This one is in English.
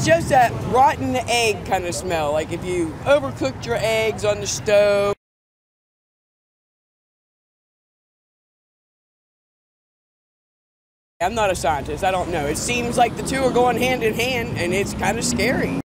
just that rotten egg kind of smell, like if you overcooked your eggs on the stove. I'm not a scientist, I don't know. It seems like the two are going hand in hand, and it's kind of scary.